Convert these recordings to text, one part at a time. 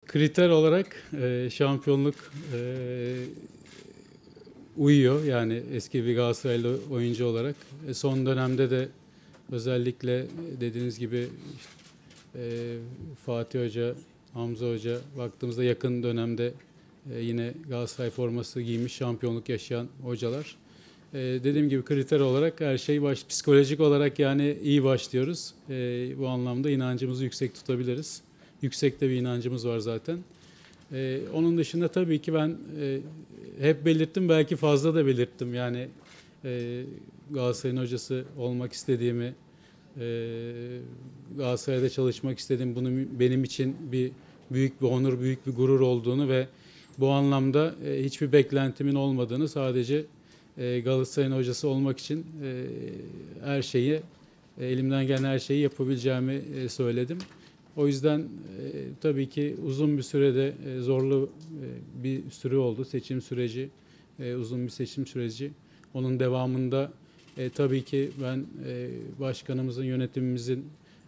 Kriter olarak şampiyonluk uyuyor. Yani eski bir Galatasaraylı oyuncu olarak. Son dönemde de özellikle dediğiniz gibi e, Fatih Hoca, Hamza Hoca baktığımızda yakın dönemde yine Galatasaray forması giymiş şampiyonluk yaşayan hocalar. Dediğim gibi kriter olarak her şey psikolojik olarak yani iyi başlıyoruz. Bu anlamda inancımızı yüksek tutabiliriz. Yüksek de bir inancımız var zaten. Onun dışında tabii ki ben hep belirttim, belki fazla da belirttim. Yani Galatasaray'ın hocası olmak istediğimi, Galatasaray'da çalışmak istediğim, bunun benim için büyük bir onur, büyük bir gurur olduğunu ve bu anlamda hiçbir beklentimin olmadığını, sadece Galatasaray'ın hocası olmak için her şeyi, elimden gelen her şeyi yapabileceğimi söyledim. O yüzden tabii ki uzun bir sürede zorlu bir süre oldu. Seçim süreci, uzun bir seçim süreci. Onun devamında tabii ki ben başkanımızın, yönetimimizin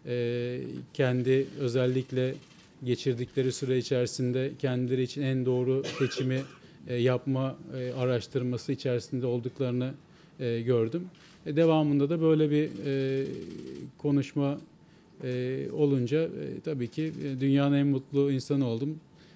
kendi özellikle geçirdikleri süre içerisinde kendileri için en doğru seçimi yapma araştırması içerisinde olduklarını gördüm. Devamında da böyle bir konuşma olunca tabii ki dünyanın en mutlu insanı oldum.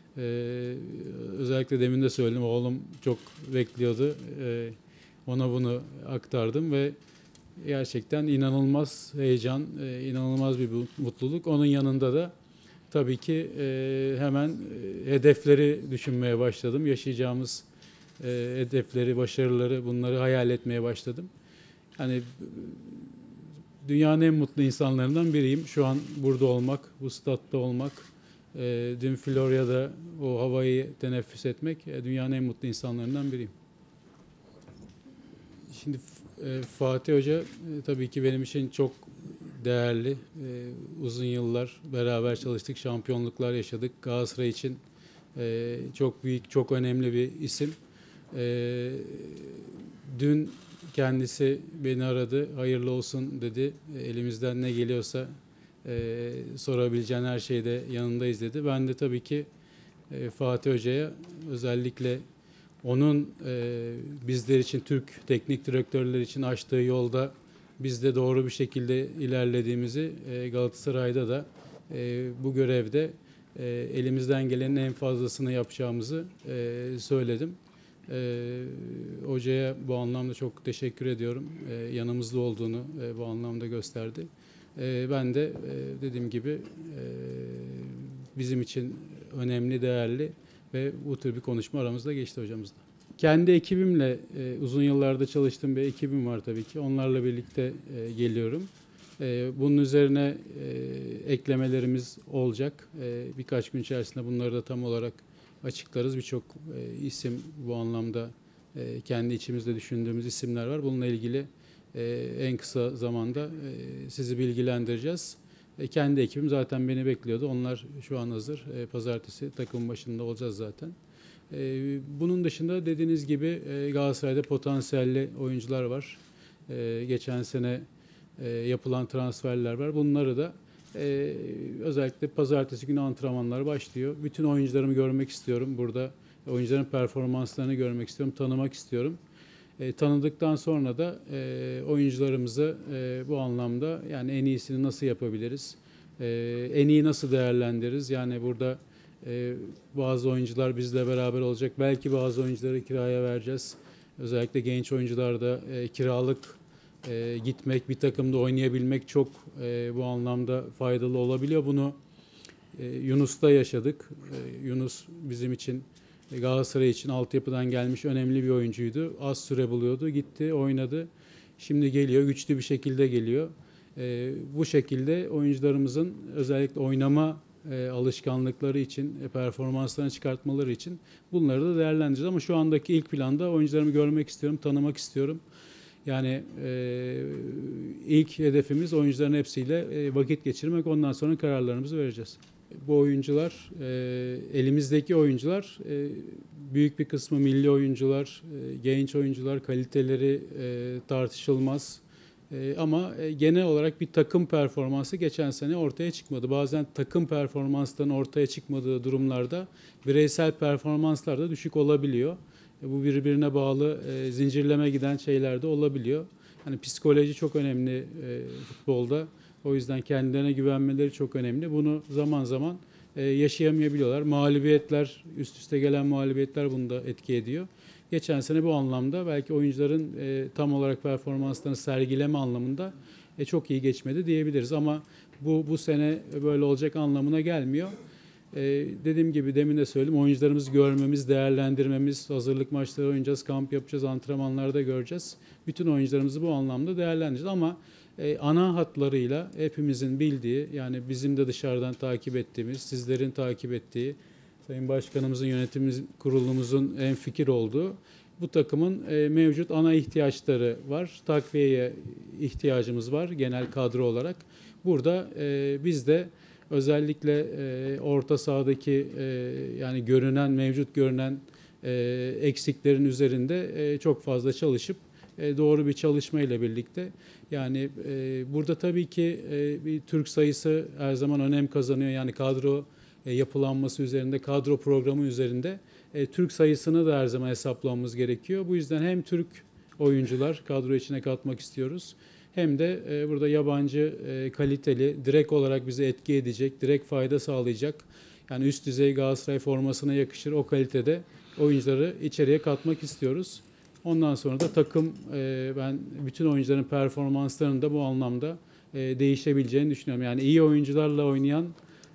Özellikle demin de söyledim, oğlum çok bekliyordu. Ona bunu aktardım ve gerçekten inanılmaz heyecan, inanılmaz bir mutluluk. Onun yanında da tabii ki hemen hedefleri düşünmeye başladım. Yaşayacağımız hedefleri, başarıları, bunları hayal etmeye başladım. Yani dünyanın en mutlu insanlarından biriyim. Şu an burada olmak, bu statta olmak, dün Florya'da o havayı teneffüs etmek, dünyanın en mutlu insanlarından biriyim. Şimdi Fatih Hoca tabii ki benim için çok değerli. Uzun yıllar beraber çalıştık, şampiyonluklar yaşadık. Galatasaray için çok büyük, çok önemli bir isim. Dün kendisi beni aradı, hayırlı olsun dedi. Elimizden ne geliyorsa sorabileceğin her şeyde yanındayız dedi. Ben de tabii ki Fatih Hoca'ya özellikle onun bizler için, Türk teknik direktörler için açtığı yolda biz de doğru bir şekilde ilerlediğimizi, Galatasaray'da da bu görevde elimizden gelenin en fazlasını yapacağımızı söyledim. Hocaya bu anlamda çok teşekkür ediyorum. Yanımızda olduğunu bu anlamda gösterdi. Ben de dediğim gibi bizim için önemli, değerli ve bu tür bir konuşma aramızda geçti hocamızla. Kendi ekibimle uzun yıllarda çalıştığım bir ekibim var tabii ki. Onlarla birlikte geliyorum. Bunun üzerine eklemelerimiz olacak. Birkaç gün içerisinde bunları da tam olarak açıklarız. Birçok isim bu anlamda kendi içimizde düşündüğümüz isimler var. Bununla ilgili en kısa zamanda sizi bilgilendireceğiz. Kendi ekibim zaten beni bekliyordu. Onlar şu an hazır. Pazartesi takım başında olacağız zaten. Bunun dışında dediğiniz gibi Galatasaray'da potansiyelli oyuncular var. Geçen sene yapılan transferler var. Bunları da özellikle pazartesi günü antrenmanlar başlıyor. Bütün oyuncularımı görmek istiyorum. Burada oyuncuların performanslarını görmek istiyorum, tanımak istiyorum. Tanıdıktan sonra da oyuncularımızı bu anlamda yani en iyisini nasıl yapabiliriz, en iyi nasıl değerlendiririz? Yani burada bazı oyuncular bizle beraber olacak. Belki bazı oyuncuları kiraya vereceğiz. Özellikle genç oyuncularda kiralık gitmek, bir takımda oynayabilmek çok bu anlamda faydalı olabiliyor. Bunu Yunus'ta yaşadık. Yunus bizim için, Galatasaray için altyapıdan gelmiş önemli bir oyuncuydu. Az süre buluyordu, gitti, oynadı. Şimdi geliyor, güçlü bir şekilde geliyor. Bu şekilde oyuncularımızın özellikle oynama alışkanlıkları için, performanslarını çıkartmaları için bunları da değerlendireceğiz. Ama şu andaki ilk planda oyuncularımı görmek istiyorum, tanımak istiyorum. Yani ilk hedefimiz oyuncuların hepsiyle vakit geçirmek. Ondan sonra kararlarımızı vereceğiz. Bu oyuncular, elimizdeki oyuncular, büyük bir kısmı milli oyuncular, genç oyuncular, kaliteleri tartışılmaz. Ama genel olarak bir takım performansı geçen sene ortaya çıkmadı. Bazen takım performanslarının ortaya çıkmadığı durumlarda bireysel performanslar da düşük olabiliyor. Bu birbirine bağlı zincirleme giden şeyler de olabiliyor. Hani psikoloji çok önemli futbolda. O yüzden kendilerine güvenmeleri çok önemli. Bunu zaman zaman yaşayamayabiliyorlar. Mağlubiyetler, üst üste gelen mağlubiyetler bunu da etki ediyor. Geçen sene bu anlamda belki oyuncuların tam olarak performanslarını sergileme anlamında çok iyi geçmedi diyebiliriz. Ama bu sene böyle olacak anlamına gelmiyor. Dediğim gibi demin de söyledim, oyuncularımızı görmemiz, değerlendirmemiz, hazırlık maçları oynayacağız, kamp yapacağız, antrenmanlarda göreceğiz. Bütün oyuncularımızı bu anlamda değerlendireceğiz ama ana hatlarıyla hepimizin bildiği, yani bizim de dışarıdan takip ettiğimiz, sizlerin takip ettiği, Sayın Başkanımızın, yönetim kurulumuzun fikir olduğu bu takımın mevcut ana ihtiyaçları var. Takviyeye ihtiyacımız var genel kadro olarak. Burada biz de özellikle orta sahadaki yani mevcut görünen eksiklerin üzerinde çok fazla çalışıp doğru bir çalışma ile birlikte, yani burada tabii ki bir Türk sayısı her zaman önem kazanıyor. Yani kadro yapılanması üzerinde, kadro programı üzerinde Türk sayısını da her zaman hesaplamamız gerekiyor. Bu yüzden hem Türk oyuncular kadro içine katmak istiyoruz, hem de burada yabancı kaliteli, direkt olarak bize etki edecek, direkt fayda sağlayacak, yani üst düzey Galatasaray formasına yakışır o kalitede oyuncuları içeriye katmak istiyoruz. Ondan sonra da takım, ben bütün oyuncuların performanslarının da bu anlamda değişebileceğini düşünüyorum. Yani iyi oyuncularla oynayan,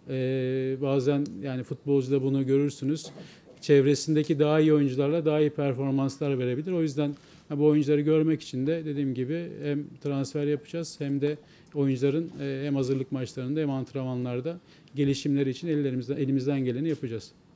bazen yani futbolcuda bunu görürsünüz, çevresindeki daha iyi oyuncularla daha iyi performanslar verebilir. O yüzden bu oyuncuları görmek için de dediğim gibi hem transfer yapacağız, hem de oyuncuların hem hazırlık maçlarında hem antrenmanlarda gelişimleri için elimizden geleni yapacağız.